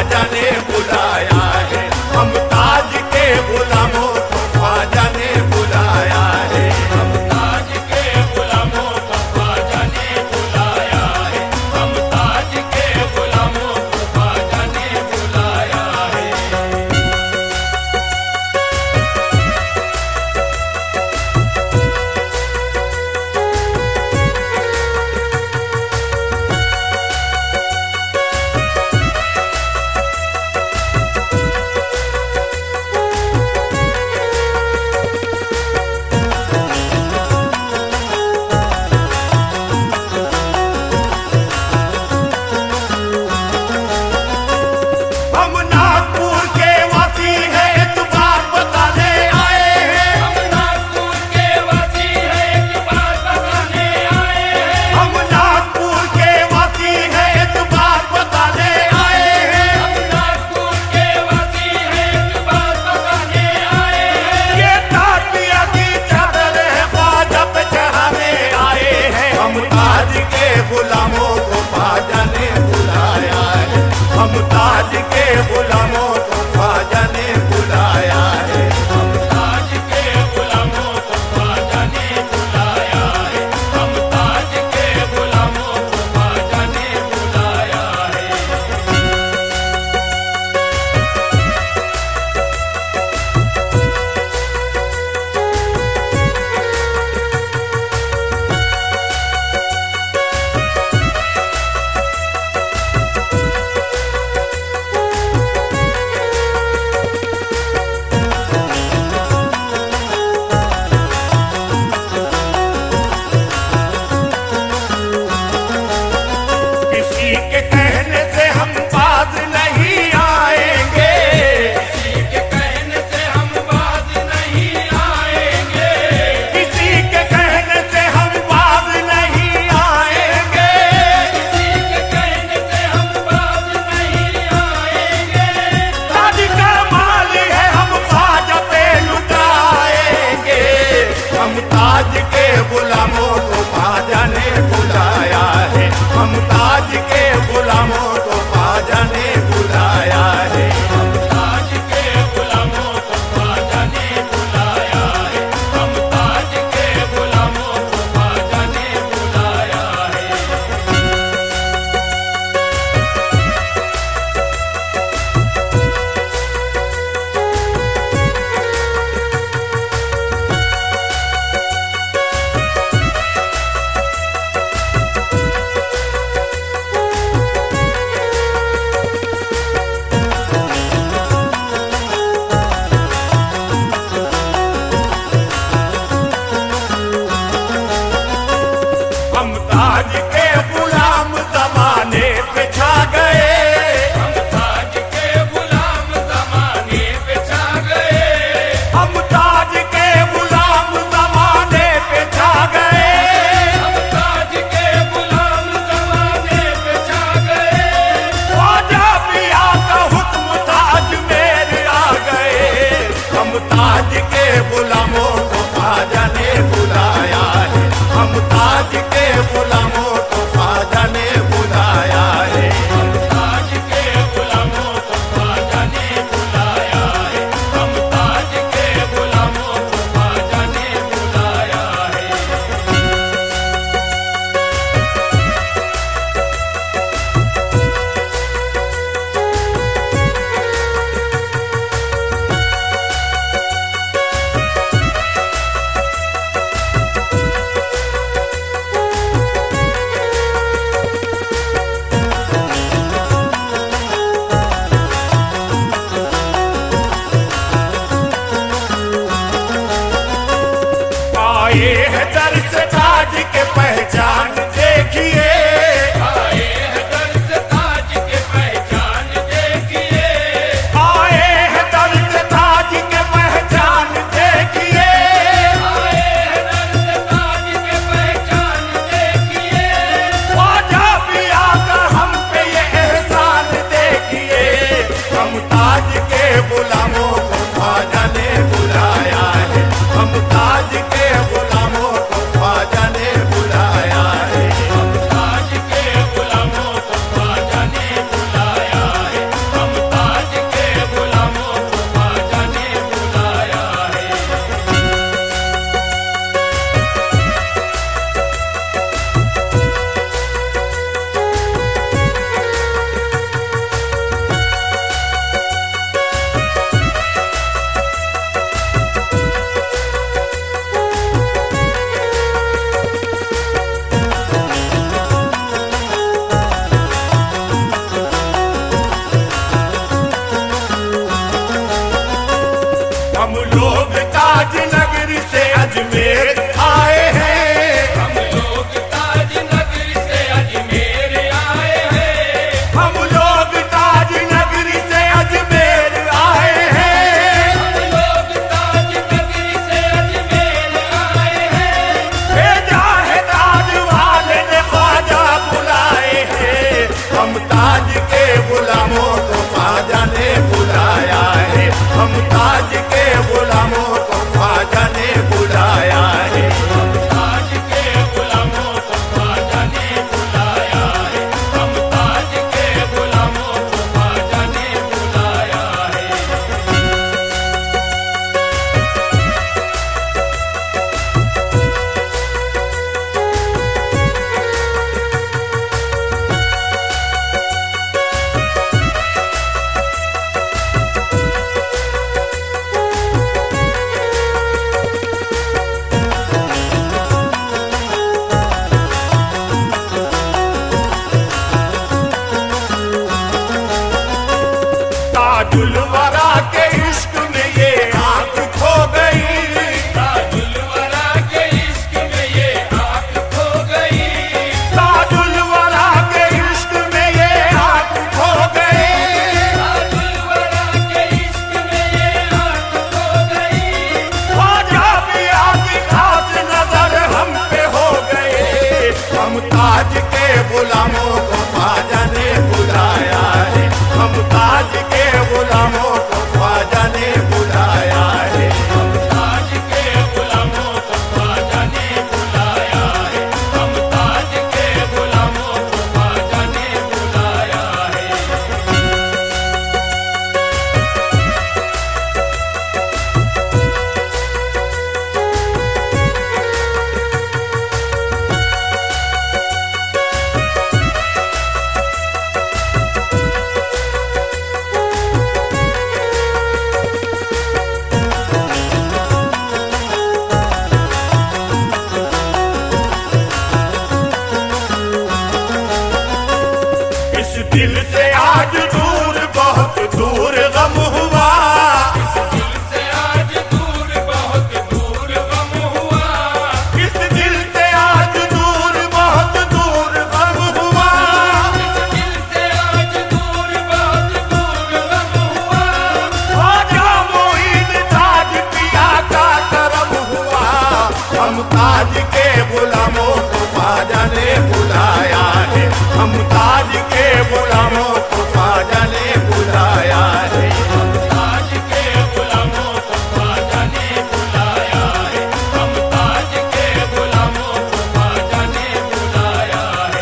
ख्वाजा ने बुलाया है, हम ताज के गुलामों को ख्वाजा ने बुलाया है। हम ताज के गुलामों को ख्वाजा ने बुलाया है, हम ताज के गुलामों को ख्वाजा ने बुलाया है। हम नागपुर के वासी हैं, एक बात बताने आए हैं। हम नागपुर के वासी हैं, एक बात बताने आए हैं। हम नागपुर के वासी हैं, एक बात बताने आए हैं। हम नागपुर के वासी हैं, एक बात बताने आए हैं। ये ताजिया की चादर है, ख्वाजा पे चढ़ाने आए हैं। हम ताज के गुलामों को ख्वाजा ने बुलाया है, हम ताज के गुलामों को ख्वाजा ने बुलाया है। हम ताज के गुलामों को ख्वाजा ने बुलाया है, हम ताज के गुलामों को ख्वाजा ने बुलाया है। किसी के कहने से हम बाज नहीं आएंगे, किसी के कहने से हम बाज नहीं आएंगे। किसी के कहने से हम बाज नहीं आएंगे। किसी के कहने से हम बाज नहीं आएंगे। ताज का माल है, हम ख्वाजा पे लुटाएंगे। हम ताज के गुलामों को ख्वाजा ने बुलाया है, हम ताज के गुलामों को ख्वाजा ने बुलाया है। हम ताज के गुलामों को ख्वाजा ने बुलाया है, हम ताज के गुलामों को ख्वाजा ने बुलाया है। हम ताज के गुलाम जमाने पे छा गए, हम ताज के गुलाम ज़माने पे छा गए। हम ताज के गुलाम जमाने पे छा गए। हम ताज के गुलाम ज़माने पे छा गए। ख्वाजा पिया का हुक्म ताज मेरे आ गए। हम ताज के गुलामों को ख्वाजा ने बुलाया है, हम ताज के गुलामों को ख्वाजा ने बुलाया है। हम ताज के गुलामों को ख्वाजा ने बुलाया है, हम ताज के गुलामों को ख्वाजा ने बुलाया है। आए हैं दर से ताज के पहचान देखिए। आए हैं दर से ताज के पहचान देखिए। आए हैं दर से ताज के पहचान देखिए। आए हैं दर से ताज के पहचान देखिए। ख्वाजा पिया का हम पे ये एहसान देखिए। हम ताज के गुलामों को ख्वाजा ने बुलाया है, हम ताज के गुलामों को ख्वाजा ने बुलाया है। हम ताज के गुलामों को ख्वाजा ने बुलाया है, हम ताजुल वरा के इश्क में ये आंख खो गई, ताजुल वरा के इश्क में ये आंख खो गई, ताजुल वरा के इश्क में ये आंख खो गई, ताजुल वरा के इश्क में ये आंख खो गई। ख्वाजा भी आगे खास नजर हम पे हो गए, हम ताज के गुलामों को ख्वाजा ने बुलाया है, हम ताज के गुलामों को ख्वाजा ने बुलाया है। हम ताज के गुलामों को ख्वाजा ने बुलाया है, हम ताज के गुलामों को ख्वाजा ने बुलाया है। इस दिल से आज दूर बहुत दूर गम हुआ, इस दिल से आज दूर बहुत दूर गम हुआ, इस दिल से आज दूर बहुत दूर गम हुआ, इस दिल से आज दूर बहुत दूर गम हुआ। ख्वाजा मोइन ताज पिया का करम हुआ, हम ताज के गुलामों को ख्वाजा ने बुलाया है, हम ताज के गुलामों को ख्वाजा ने बुलाया है। हम ताज के गुलामों को ख्वाजा ने बुलाया है, हम ताज के गुलामों को ख्वाजा ने बुलाया है।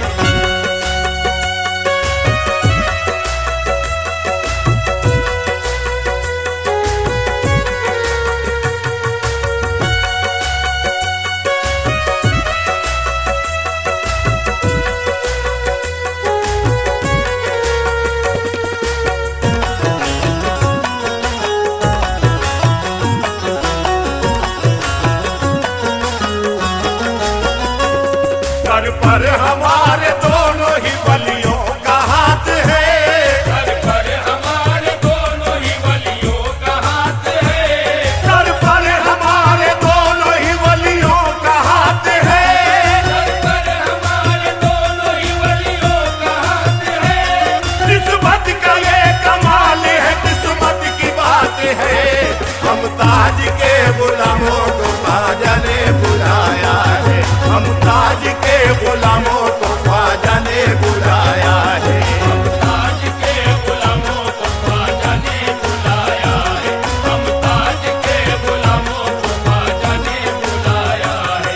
सर पर हमारे दोनों ही बलियों का हाथ है, सर पर हमारे दोनों ही बलियों का हाथ है, सर पर हमारे दोनों ही बलियों का हाथ है, सर पर हमारे दोनों ही बलियों का हाथ है। किस्मत का ये कमाल है, किस्मत की बात है, हम ताज के गुलामों को ख्वाजा ने बुलाया है, हम ताज के गुलामों को ख्वाजा ने बुलाया है। हम ताज के गुलामों को ख्वाजा ने बुलाया है, हम ताज के गुलामों को ख्वाजा ने बुलाया है।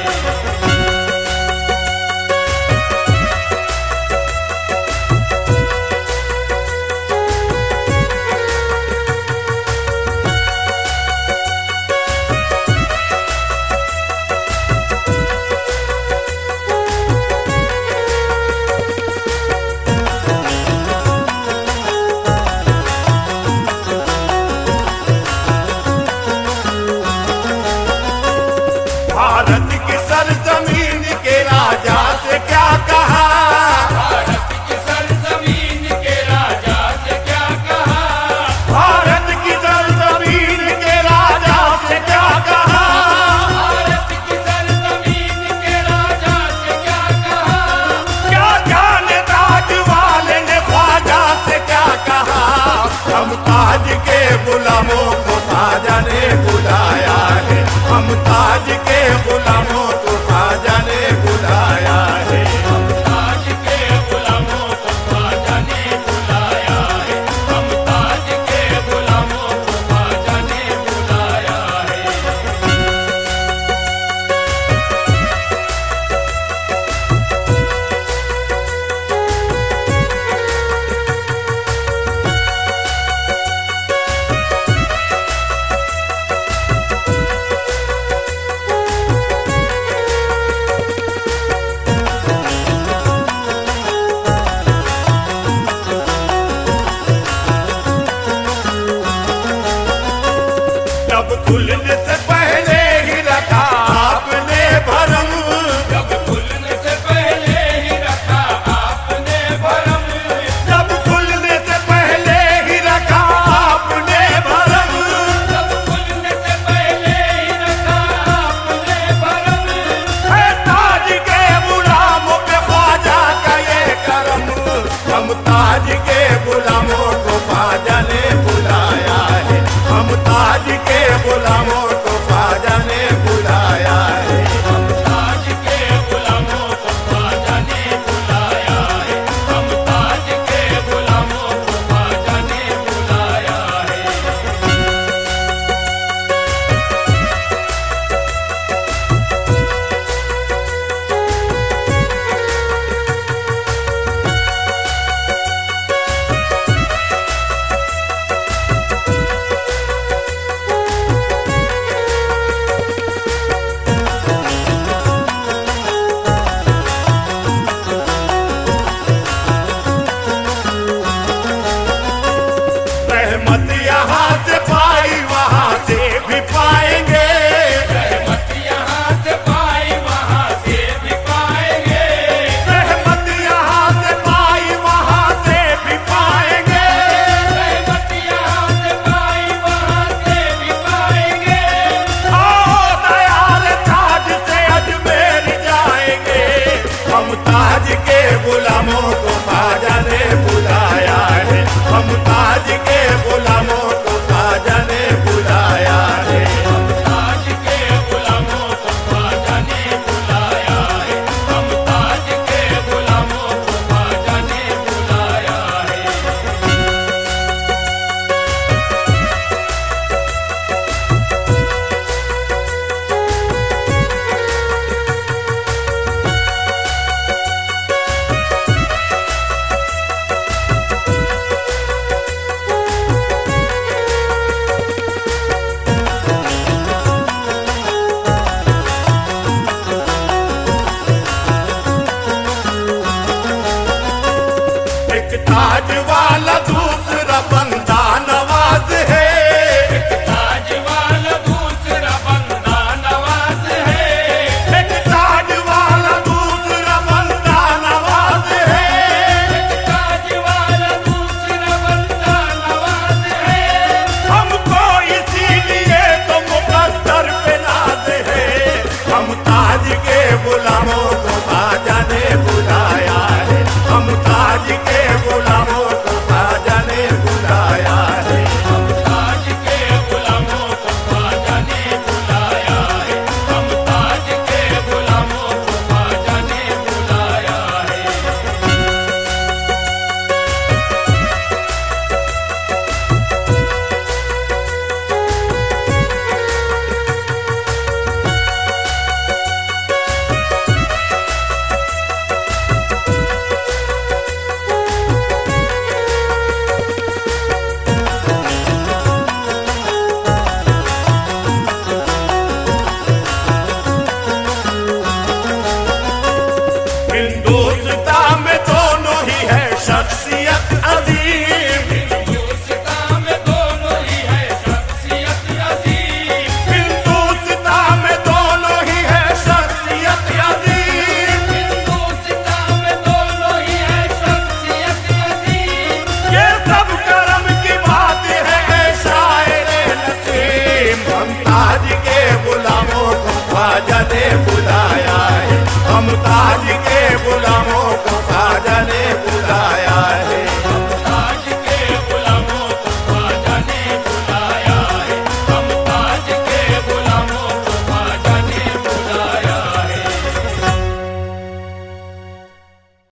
भारत की सरजमीन के राजा से क्या कहा, भारत की सरजमीन के राजा से क्या कहा, भारत की सरजमीन के राजा से क्या कहा, भारत की सरजमीन के राजा से क्या कहा। क्या जाने ताज वाले ने ख्वाजा से क्या कहा, हम ताज के गुलामों को ख्वाजा ने बुलाया है, हम ताज के गुलामों को ख्वाजा ने बुलाया है। हम ताज के गुलामों को ख्वाजा ने बुलाया है, हम ताज के गुलामों को ख्वाजा ने बुलाया है। मत